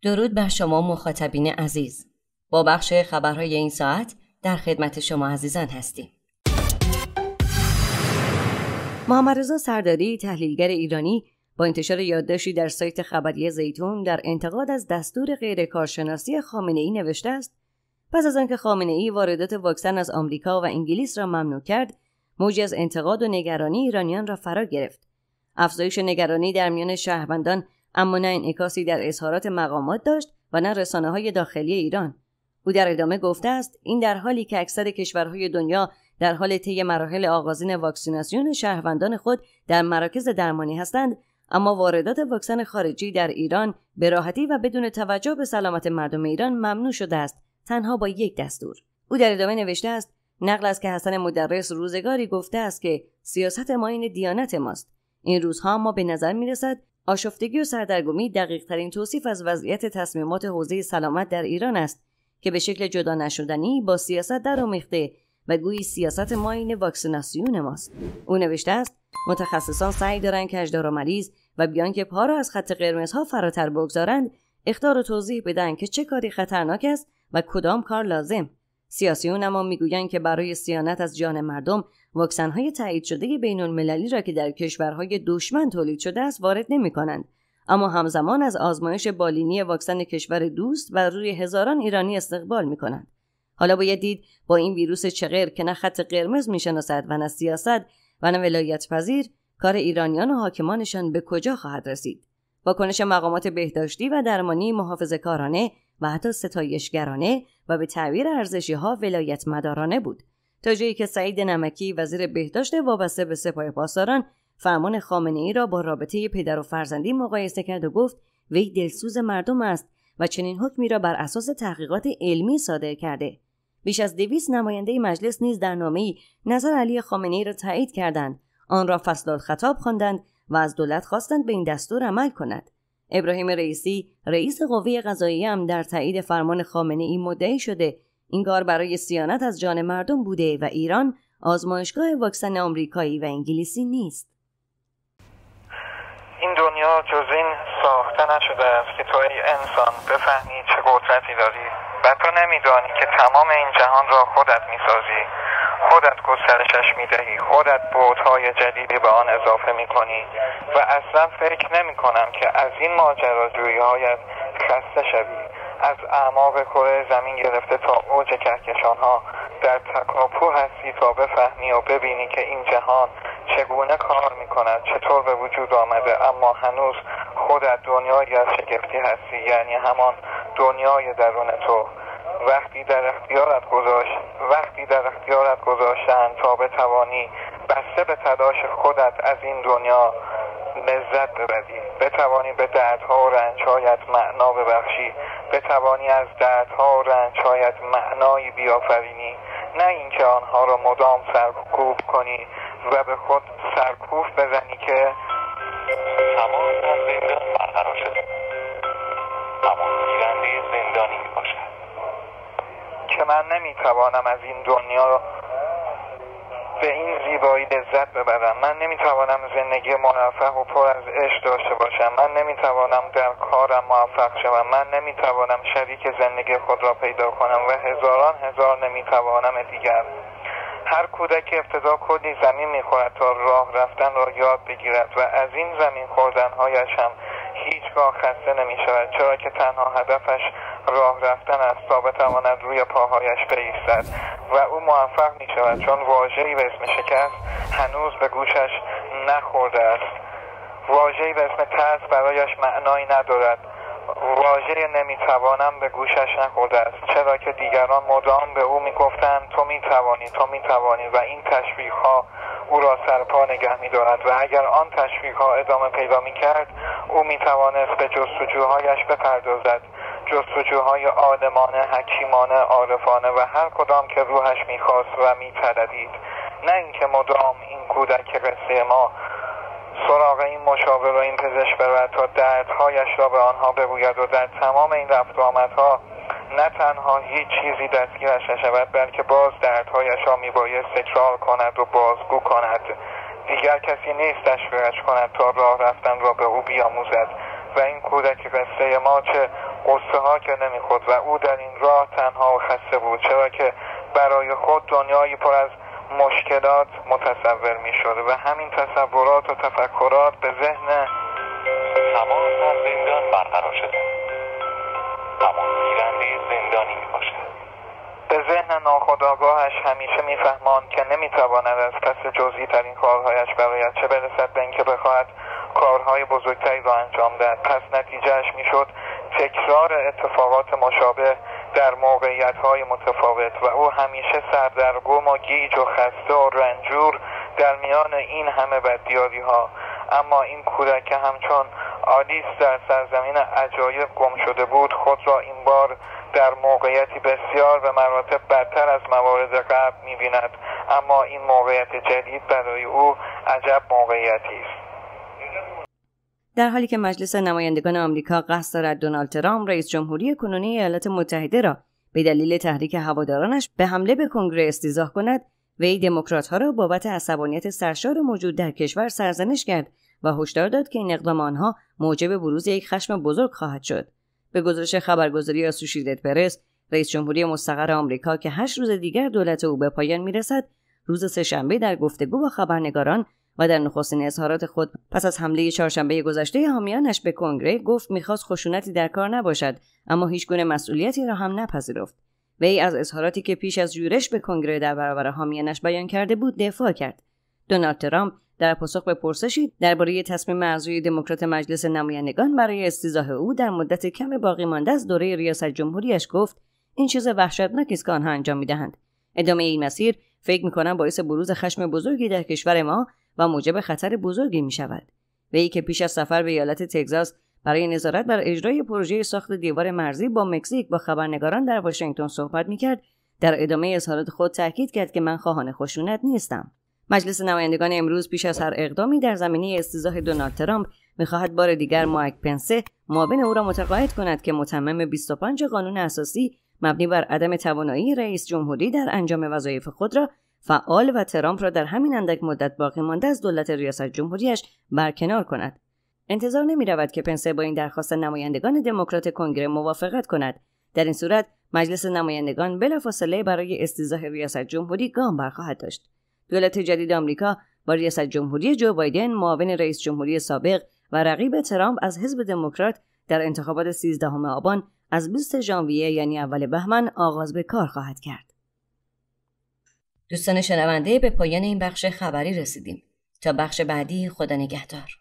درود بر شما مخاطبین عزیز. با بخش خبرهای این ساعت در خدمت شما عزیزان هستیم. محمد رضا سرداری، تحلیلگر ایرانی، با انتشار یادداشتی در سایت خبری زیتون در انتقاد از دستور غیرکارشناسی خامنه‌ای نوشته است: پس از آنکه خامنه‌ای واردات واکسن از آمریکا و انگلیس را ممنوع کرد، موجی از انتقاد و نگرانی ایرانیان را فرا گرفت. افزایش نگرانی در میان شهروندان اما نه انعکاسی در اظهارات مقامات داشت و نه رسانه‌های داخلی ایران. او در ادامه گفته است این در حالی که اکثر کشورهای دنیا در حال طی مراحل آغازین واکسیناسیون شهروندان خود در مراکز درمانی هستند، اما واردات واکسن خارجی در ایران به راحتی و بدون توجه به سلامت مردم ایران ممنوع شده است، تنها با یک دستور. او در ادامه نوشته است: نقل است که حسن مدرس روزگاری گفته است که سیاست ما این دیانت ماست. این روزها ما به نظر می‌رسد آشفتگی و سردرگمی دقیق‌ترین توصیف از وضعیت تصمیمات حوزه سلامت در ایران است که به شکل جدا نشدنی با سیاست درآمیخته و گویی سیاست ما این واکسیناسیون ماست. او نوشته است: متخصصان سعی دارند که هشدار مریض و بیان که پا را از خط قرمزها فراتر بگذارند، اخطار و توضیح بدن که چه کاری خطرناک است و کدام کار لازم. سیاسیون اما میگویند که برای صیانت از جان مردم واکسن‌های تایید شده بین‌المللی را که در کشورهای دشمن تولید شده است وارد نمی‌کنند، اما همزمان از آزمایش بالینی واکسن کشور دوست و روی هزاران ایرانی استقبال می‌کنند. حالا باید دید با این ویروس چغر که نه خط قرمز می‌شناسد و نه سیاست و نه ولایت پذیر، کار ایرانیان و حاکمانشان به کجا خواهد رسید. واکنش مقامات بهداشتی و درمانی محافظه‌کارانه و حتی ستایشگرانه و به تعبیر ارزشی‌ها ولایت مدارانه بود، تا جایی که سعید نمکی وزیر بهداشت وابسته به سپاه پاسداران فرمان خامنه‌ای را با رابطه پدر و فرزندی مقایسه کرد و گفت وی دلسوز مردم است و چنین حکمی را بر اساس تحقیقات علمی صادر کرده. بیش از 200 نماینده مجلس نیز در نامه‌ای نظر علی خامنه‌ای را تایید کردند، آن را فصل الخطاب خواندند و از دولت خواستند به این دستور عمل کند. ابراهیم رئیسی، رئیس قوه قضاییه هم در تایید فرمان خامنه‌ای مدعی شده این کار برای صیانت از جان مردم بوده و ایران آزمایشگاه واکسن آمریکایی و انگلیسی نیست. این دنیا جز این ساخته نشده است که تو ای انسان بفهمی چه قدرتی داری و تو نمیدانی که تمام این جهان را خودت میسازی، خودت گسترشش میدهی، خودت بعدهای جدیدی به آن اضافه میکنی و اصلا فکر نمی کنم که از این ماجراجویی‌هایت خسته شوی. از اعماق کره زمین گرفته تا اوج کهکشان‌ها در تکاپو هستی تا بفهمی و ببینی که این جهان چگونه کار میکند، چطور به وجود آمده، اما هنوز خودت دنیایی از شگفتی هستی، یعنی همان دنیای درون تو. وقتی در اختیارت گذاشتن تا بتوانی بسته به تلاش خودت از این دنیا لذت ببری، بتوانی به دردها و رنجهایت معنا ببخشی، بتوانی از دردها و رنجهایت معنایی بیافرینی، نه اینکه آنها را مدام سرکوب کنی و به خود سرکوب بزنی که تمام زندان برقرار شده، اما گیرنده زندانی می باشد که من نمیتوانم از این دنیا به این زیبایی لذت ببرم. من نمیتوانم زندگی مرفه و پر از عشق داشته باشم. من نمیتوانم در کارم موفق شوم. من نمیتوانم شریک زندگی خود را پیدا کنم و هزار نمیتوانم دیگر. هر کودک ابتدا کلی زمین میخورد تا راه رفتن را یاد بگیرد و از این زمین خوردنهایش هم هیچگاه خسته نمیشود، چرا که تنها هدفش راه رفتن است تا بتواند روی پاهایش بایستد و او موفق می شود، چون واژه‌ای به اسم شکست هنوز به گوشش نخورده است. واژه‌ای به اسم ترس برایش معنایی ندارد. واژه نمیتوانم به گوشش نخورده است، چرا که دیگران مدام به او میگفتند تو میتوانی و این تشویق‌ها او را سرپا نگه می‌دارد و اگر آن تشویق‌ها ادامه پیدا می‌کرد او می‌توانست به جستجوهایش بپردازد، جستجوهای عالمانه، حکیمانه، عارفانه و هر کدام که روحش می‌خواست و می‌طلبید، نه اینکه مدام این کودک قصه ما سراغ این مشاور و این پزشک برود تا دردهایش را به آنها بگوید و در تمام این رفت و آمدها نه تنها هیچ چیزی دستگیرش نشود، بلکه باز دردهایش را میبایست تکرار کند و بازگو کند. دیگر کسی نیست تشویقش کند تا راه رفتن را به او بیاموزد. و این کودک قصه ما چه قصه ها که نمیخورد و او در این راه تنها و خسته بود، چرا که برای خود دنیایی پر از مشکلات متصور میشد و همین تصورات و تفکرات به ذهن تمام در زندان برقرار شده، اما گیرنده زندانی میباشد. به ذهن ناخودآگاهش همیشه میفهماند که نمیتواند از پس جزئی ترین کارهایش برآید، چه برسد به اینکه بخواهد کارهای بزرگتری را انجام دهد. پس نتیجهش میشد تکرار اتفاقات مشابه در موقعیت‌های متفاوت و او همیشه سردرگم و گیج و خسته و رنجور در میان این همه بدیاری‌ها. اما این کودک که همچون آلیس در سرزمین عجایب گم شده بود، خود را این بار در موقعیتی بسیار به مراتب بدتر از موارد قبل می‌بیند. اما این موقعیت جدید برای او عجب موقعیتی است. در حالی که مجلس نمایندگان آمریکا قصد دارد دونالد ترامپ رئیس جمهوری کنونی ایالات متحده را به دلیل تحریک هوادارانش به حمله به کنگره استیضاح کند، وی دموکرات‌ها را بابت عصبانیت سرشار موجود در کشور سرزنش کرد و هشدار داد که این اقدام آنها موجب بروز یک خشم بزرگ خواهد شد. به گزارش خبرگزاری اسوشییتد پرس، رئیس جمهوری مستقر آمریکا که 8 روز دیگر دولت او به پایان میرسد، روز سه‌شنبه در گفتگو با خبرنگاران و در نخستین اظهارات خود پس از حمله چهارشنبه گذشته حامیانش به کنگره گفت می‌خواست خشونتی در کار نباشد، اما هیچگونه مسئولیتی را هم نپذیرفت. وی از اظهاراتی که پیش از یورش به کنگره در برابر حامیانش بیان کرده بود دفاع کرد. دونالد ترامپ در پاسخ به پرسشی درباره تصمیم اعضای دموکرات مجلس نمایندگان برای استیضاح او در مدت کم باقی مانده از دوره ریاست جمهوریش گفت این چیز وحشتناکی است که آنها انجام می‌دهند. ادامه این مسیر فکر می‌کنم باعث بروز خشم بزرگی در کشور ما و موجب خطر بزرگی می‌شود. وی که پیش از سفر به ایالت تگزاس برای نظارت بر اجرای پروژه ساخت دیوار مرزی با مکزیک با خبرنگاران در واشنگتن صحبت می‌کرد، در ادامه اظهارات خود تاکید کرد که من خواهان خشونت نیستم. مجلس نمایندگان امروز پیش از هر اقدامی در زمینه استیضاح دونالد ترامپ می‌خواهد بار دیگر مایک پنس معاون او را متقاعد کند که متمم 25 قانون اساسی مبنی بر عدم توانایی رئیس جمهوری در انجام وظایف خود را فعال و ترامپ را در همین اندک مدت باقی مانده از دولت ریاست جمهوریش برکنار کند. انتظار نمی‌رود که پنس با این درخواست نمایندگان دموکرات کنگره موافقت کند. در این صورت مجلس نمایندگان بلافاصله برای استیضاح ریاست جمهوری گام برخواهد داشت. دولت جدید آمریکا با ریاست جمهوری جو بایدن معاون رئیس جمهوری سابق و رقیب ترامپ از حزب دموکرات در انتخابات 13 آبان از 20 ژانویه یعنی اول بهمن آغاز به کار خواهد کرد. دوستان شنونده، به پایان این بخش خبری رسیدیم. تا بخش بعدی، خدا نگهدار.